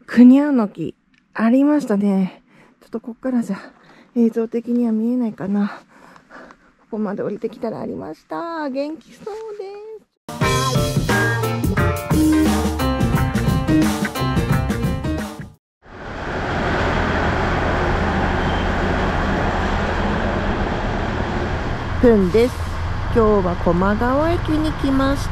クニャーの木ありましたね。ちょっとこっからじゃ映像的には見えないかな。ここまで降りてきたらありました。元気そうです。ふんです。今日は駒川駅に来ました。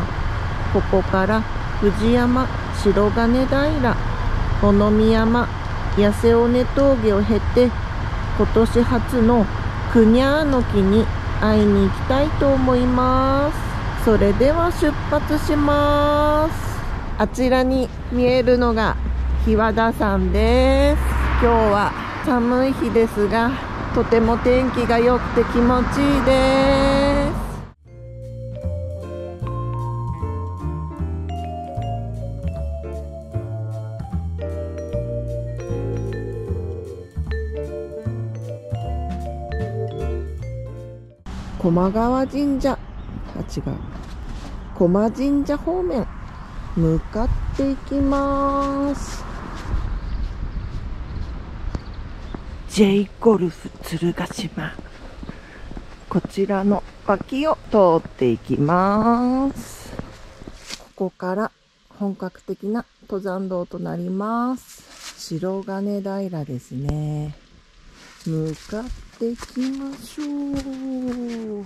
ここから藤山、白金平、物見山、八瀬尾根峠を経て、今年初のクニャーの木に会いに行きたいと思います。それでは出発します。あちらに見えるのが日和田山です。今日は寒い日ですが、とても天気が良くて気持ちいいです。駒川神社、違う、駒神社方面向かっていきます。 J ゴルフ鶴ヶ島、こちらの脇を通っていきます。ここから本格的な登山道となります。白金平ですね。向かっていきましょう。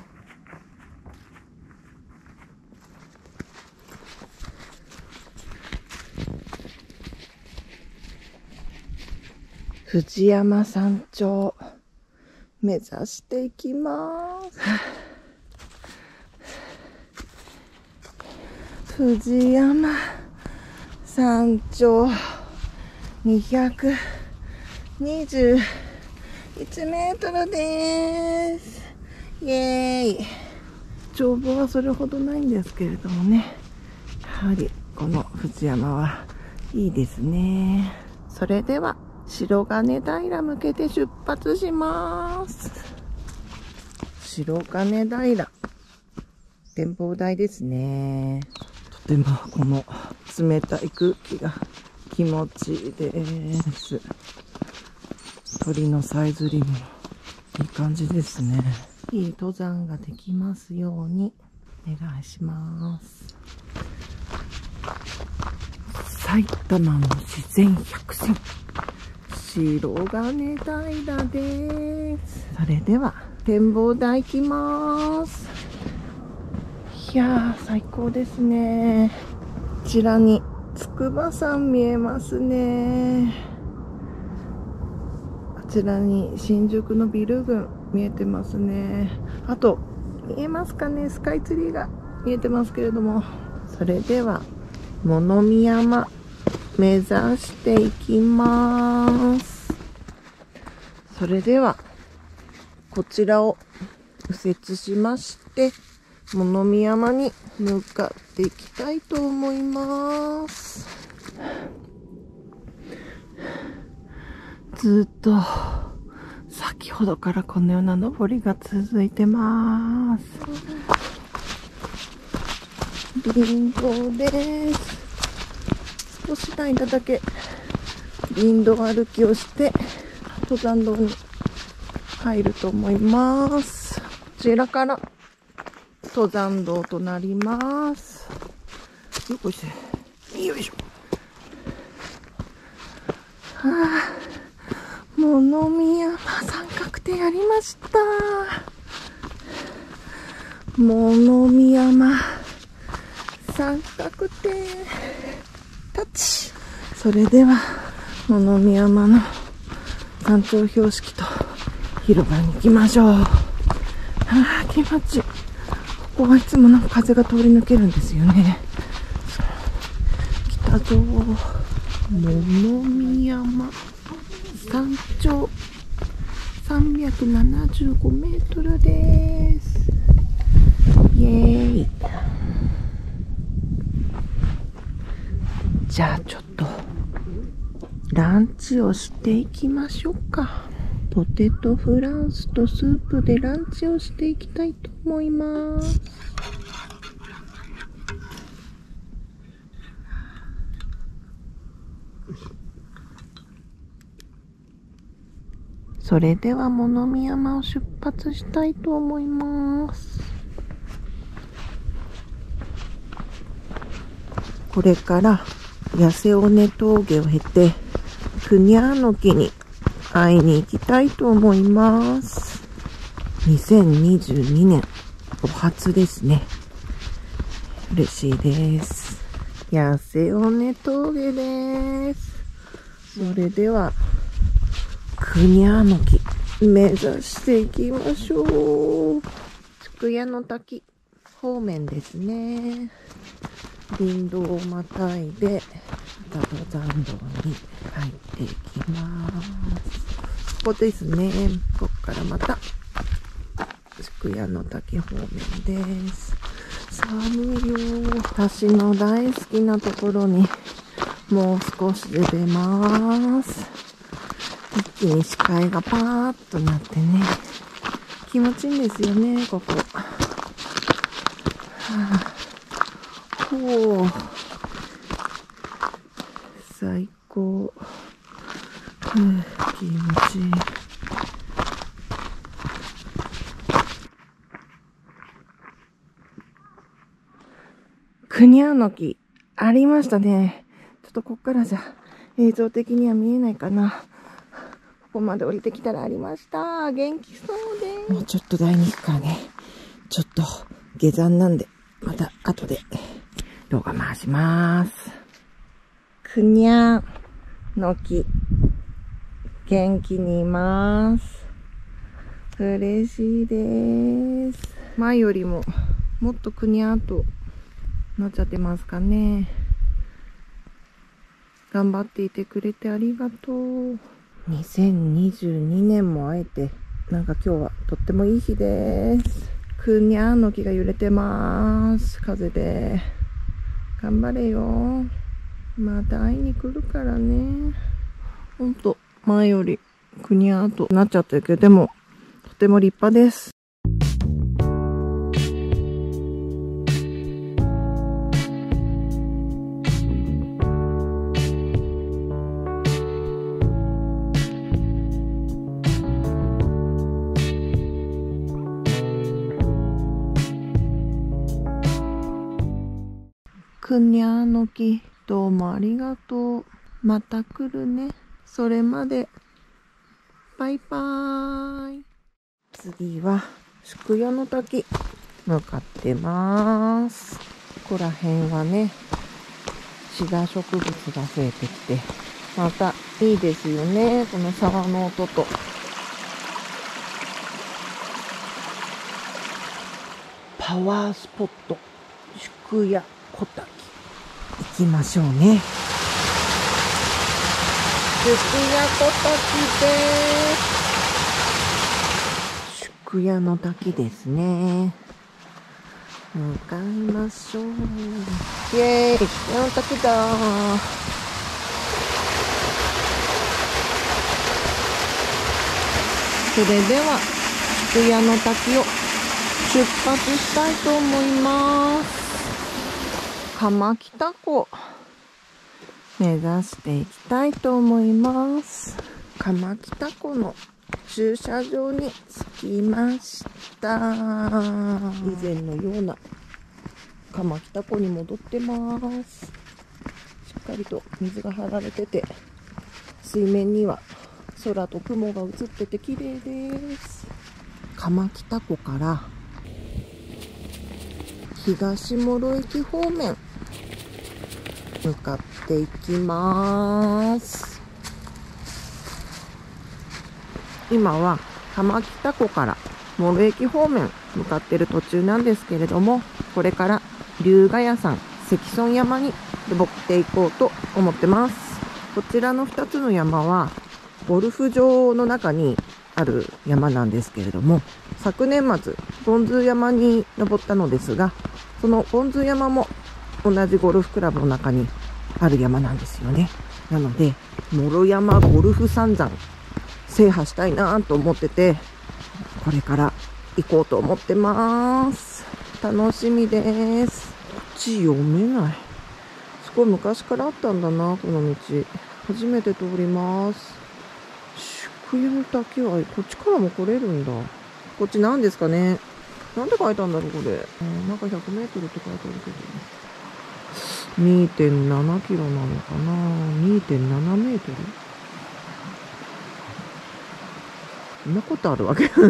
藤山山頂目指していきます。藤山山頂221メートルです。イエーイ。眺望はそれほどないんですけれどもね、やはりこの藤山はいいですね。それでは白金平向けて出発します。白金平展望台ですね。とてもこの冷たい空気が気持ちいいです。鳥のさえずりもいい感じですね。いい登山ができますようにお願いします。埼玉の自然百選、白金平です。それでは展望台行きます。いやー最高ですね。こちらに筑波山見えますね。あちらに新宿のビル群見えてますね。あと見えますかね、スカイツリーが見えてますけれども。それでは物見山目指していきます。それではこちらを右折しまして物見山に向かっていきたいと思います。ずっと先ほどからこのような登りが続いてます。林道です。少しの間だけ林道歩きをして登山道に入ると思います。こちらから登山道となります。よいしょ。よいしょ。物見山三角点ありました。物見山三角点タッチ。それでは物見山の山頂標識と広場に行きましょう。気持ちいい。ここはいつもなんか風が通り抜けるんですよね。来たぞ。物見山山頂375メートルです。イエーイ。じゃあちょっとランチをしていきましょうか。ポテトフランスとスープでランチをしていきたいと思います。 それでは物見山を出発したいと思います。これから八瀬尾根峠を経てクニャーノキに会いに行きたいと思います。2022年お初ですね。嬉しいです。八瀬尾根峠です。それではクニャーノキ目指していきましょう。筑夜の滝方面ですね。林道をまたいでまた登山道に入っていきます。ここですね。ここからまた筑夜の滝方面です。寒いよ。私の大好きなところにもう少しで出ます。一気に視界がパーッとなってね、気持ちいいんですよね、ここ。ほう、最高。気持ちいい。クニャーノキありましたね。ちょっとこっからじゃ映像的には見えないかな。ここまで降りてきたらありました。元気そうです。もうちょっと台に行くからね。ちょっと下山なんで、また後で動画回します。クニャーノキ、元気にいます。嬉しいです。前よりももっとクニャーとなっちゃってますかね。頑張っていてくれてありがとう。2022年も会えて、なんか今日はとってもいい日です。クニャーの木が揺れてます。風で。頑張れよ。また会いに来るからね。ほんと、前よりクニャーとなっちゃってるけど、でも、とても立派です。クニャーノキ、どうもありがとう。また来るね。それまで。バイバーイ。次は、筑夜の滝、向かってます。ここら辺はね、シダ植物が増えてきて、またいいですよね。この沢の音と。パワースポット、筑夜小滝。行きましょうね。筑夜小滝です。筑夜の滝ですね。向かいましょう。イエーイ、筑夜の滝だー。それでは筑夜の滝を出発したいと思います。鎌北湖目指していきたいと思います。鎌北湖の駐車場に着きました。以前のような鎌北湖に戻ってます。しっかりと水が張られてて、水面には空と雲が映ってて綺麗です。鎌北湖から東諸駅方面向かっていきます。今は鎌北湖から諸駅方面向かっている途中なんですけれども、これから龍ヶ谷山、石尊山に登っていこうと思ってます。こちらの2つの山はゴルフ場の中にある山なんですけれども、昨年末ゴンズー山に登ったのですが、そのゴンズー山も同じゴルフクラブの中にある山なんですよね。なので諸山ゴルフ三山制覇したいなと思ってて、これから行こうと思ってます。楽しみです。こっち読めない。すごい昔からあったんだな、この道。 初めて通ります。宿湯の滝はこっちからも来れるんだ。こっち何ですかね。なんて書いたんだろうこれ。なんか100メートルって書いてあるけど、2.7 キロなのかな。2.7 メートル。そんなことあるわけ。ね、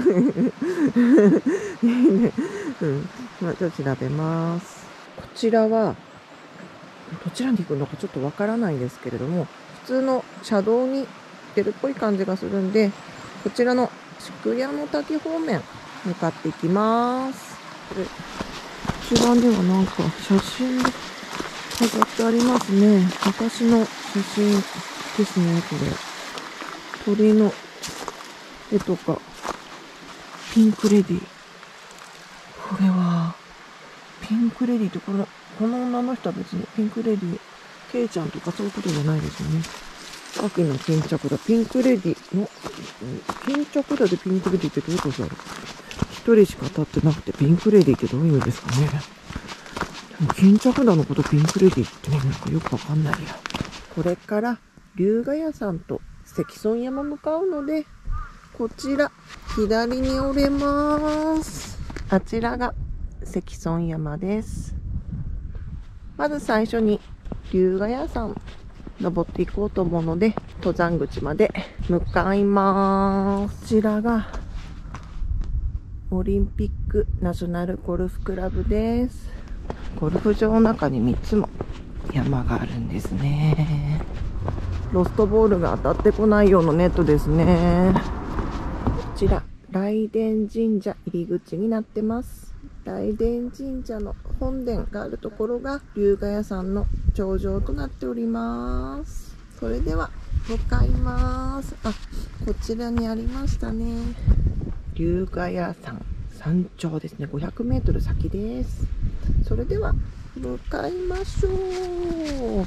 まあ、ちょっと調べます。こちらはどちらに行くのかちょっとわからないんですけれども、普通の車道に出るっぽい感じがするんで、こちらの宿屋の滝方面向かっていきます。これ、こちらにはなんか写真が飾ってありますね。昔の写真ですね、これ。鳥の絵とか、ピンクレディ。これは、ピンクレディってこの女の人は別にピンクレディ、ケイちゃんとかそういうことじゃないですよね。秋の巾着だ。ピンクレディの、巾着だでピンクレディってどういうことだろう。一人しか立ってなくてピンクレディってどういう意味ですかね。でも巾着だのことピンクレディってね、なんかよくわかんないや。これから龍ヶ谷山と関村山向かうので、こちら、左に折れます。あちらが関村山です。まず最初に龍ヶ谷山登っていこうと思うので、登山口まで向かいます。こちらがオリンピックナショナルゴルフクラブです。ゴルフ場の中に3つも山があるんですね。ロストボールが当たってこないようなネットですね。こちら雷電神社入り口になってます。雷電神社の本殿があるところが龍ヶ谷山の頂上となっております。それでは向かいます。あ、こちらにありましたね。龍ヶ谷山山頂ですね。500メートル先です。それでは向かいましょう。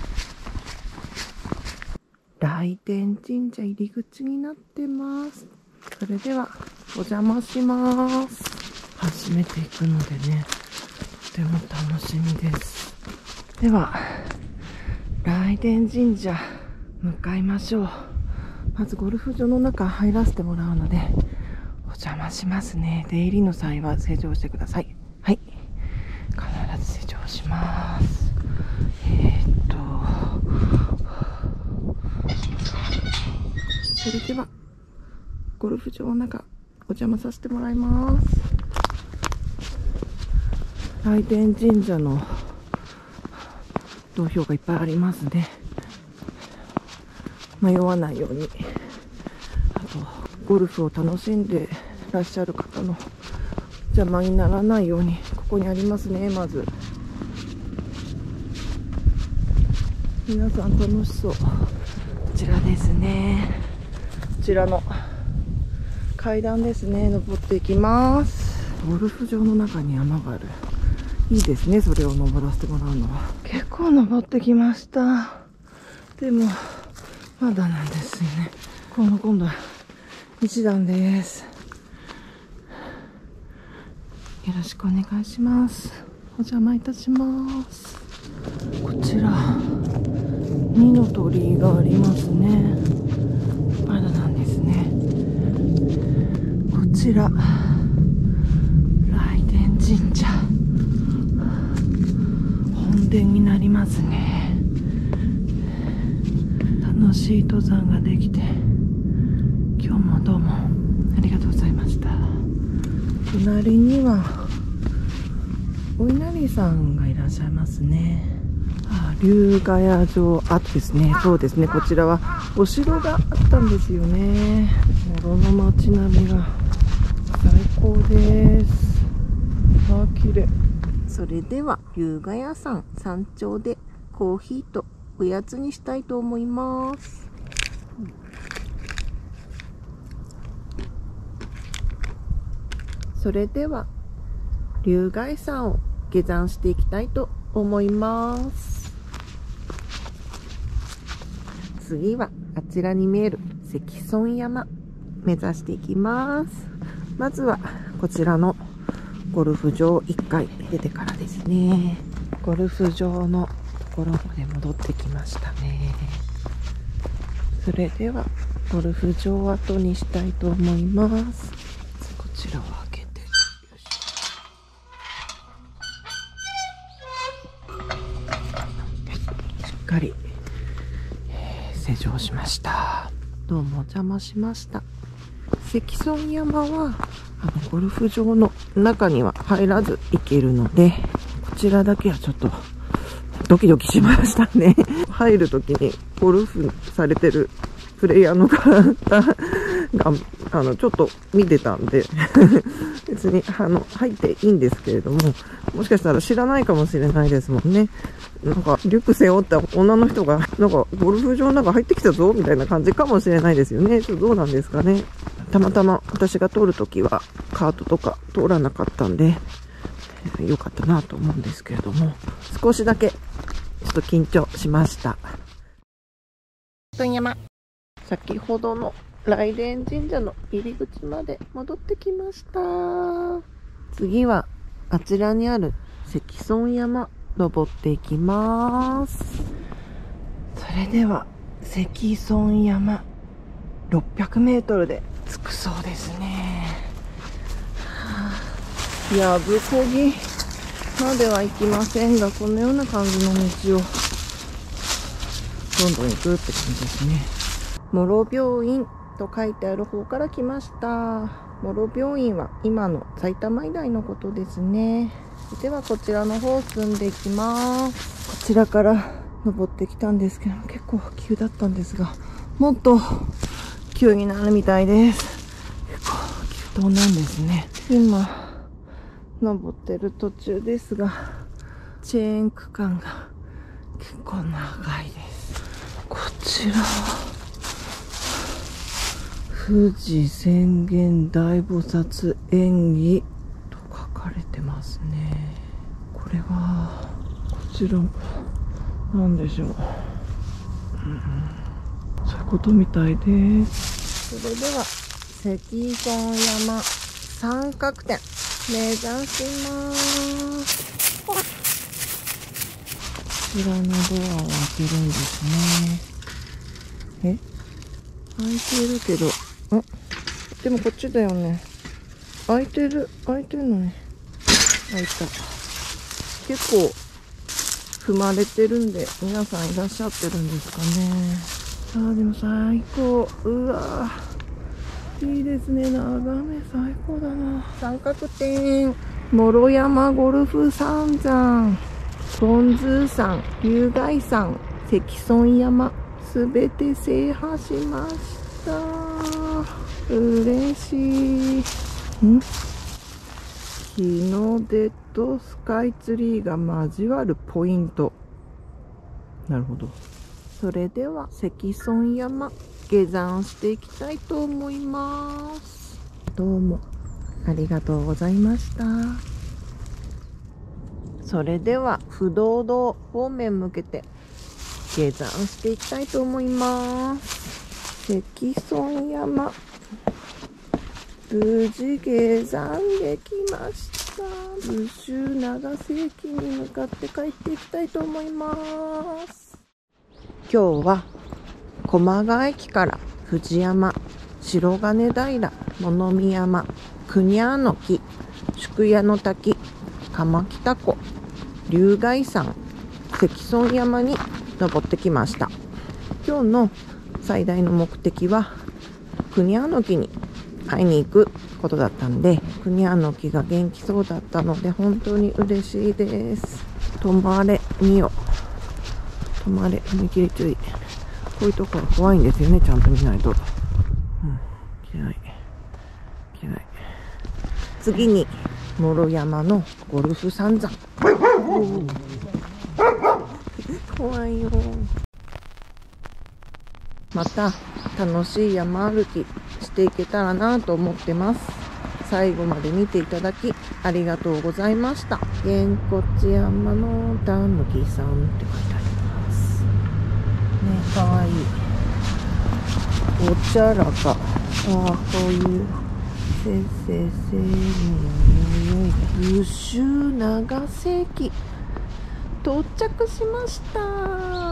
雷電神社入り口になってます。それではお邪魔します。初めて行くのでね、とても楽しみです。では雷電神社向かいましょう。まずゴルフ場の中入らせてもらうのでお邪魔しますね。出入りの際は施錠してください。はい、必ず施錠します。それではゴルフ場の中お邪魔させてもらいます。雷電神社の道標がいっぱいありますね。迷わないように。あとゴルフを楽しんでらっしゃる方の邪魔にならないようにここにありますね。まず皆さん楽しそう。こちらですね。こちらの階段ですね。登っていきます。ゴルフ場の中に山がある。いいですね。それを登らせてもらうのは。結構登ってきました。でもまだなんですよね。今度は1段です。よろしくお願いします。お邪魔いたします。こちら二の鳥居がありますね。まだなんですね。こちら雷電神社本殿になりますね。楽しい登山ができて今日もどうもありがとうございました。隣にはお稲荷さんがいらっしゃいますね。龍ヶ谷城跡ですね。そうですね。こちらはお城があったんですよね。諸の街並みが最高です。綺麗。それでは龍ヶ谷山山頂でコーヒーとおやつにしたいと思います。それでは龍ヶ谷山を下山していきたいと思います。次はあちらに見える関村山目指していきます。まずはこちらのゴルフ場1回出てからですね。ゴルフ場のところまで戻ってきましたね。 それではゴルフ場を後にしたいと思います。こちらを開けて、よいしょ。しっかり、施錠しました。どうもお邪魔しました。関村山はゴルフ場の中には入らず行けるので、こちらだけはちょっとドキドキしましたね。入るときにゴルフされてるプレイヤーの方がちょっと見てたんで別に入っていいんですけれども、もしかしたら知らないかもしれないですもんね。なんかリュック背負った女の人がなんかゴルフ場の中入ってきたぞみたいな感じかもしれないですよね。ちょっとどうなんですかね。たまたま私が通るときはカートとか通らなかったんで良かったなと思うんですけれども、少しだけちょっと緊張しました。山、先ほどの雷電神社の入り口まで戻ってきました。次はあちらにある関村山登っていきます。それでは関村山600メートルで着くそうですね。やぶこぎまでは行きませんが、このような感じの道をどんどん行くって感じですね。諸病院と書いてある方から来ました。諸病院は今の埼玉医大のことですね。ではこちらの方進んでいきます。こちらから登ってきたんですけど、結構急だったんですが、もっと急になるみたいです。結構急登なんですね。今登ってる途中ですが、チェーン区間が結構長いです。こちらは富士浅間大菩薩縁起と書かれてますね。これはこちらなんでしょう、そういうことみたいです。それでは関村山三角点目指します。こちらのドアを開けるんですね。開いてるけど、でもこっちだよね。開いてるのに。開いた。結構踏まれてるんで、皆さんいらっしゃってるんですかね。でも最高。うわー、いいですね。眺め最高だな。三角点、諸山ゴルフ三山、本宮山、龍崖山、関村山、すべて制覇しました。嬉しい。日の出とスカイツリーが交わるポイント。なるほど。それでは関村山下山していきたいと思います。どうもありがとうございました。それでは不動堂方面向けて下山していきたいと思います。関村山無事下山できました。武州長瀬駅に向かって帰っていきたいと思います。今日は駒ヶ駅から藤山、白金平、物見山、国屋の木、宿屋の滝、鎌北湖、龍崖山、関村山に登ってきました。今日の最大の目的は国屋の木に会いに行くことだったんで、国屋の木が元気そうだったので本当に嬉しいです。止まれみよ、止まれ、踏切注意。こういうところ怖いんですよね、ちゃんと見ないと。いけないいけない。次に諸山のゴルフ三山。怖いよ。また楽しい山歩きしていけたらなと思ってます。最後まで見ていただきありがとうございました。げんこつ山のたぬきさんって書いてありますね。かわいい。おちゃらか。こういうせっせせ武州長瀬駅到着しました。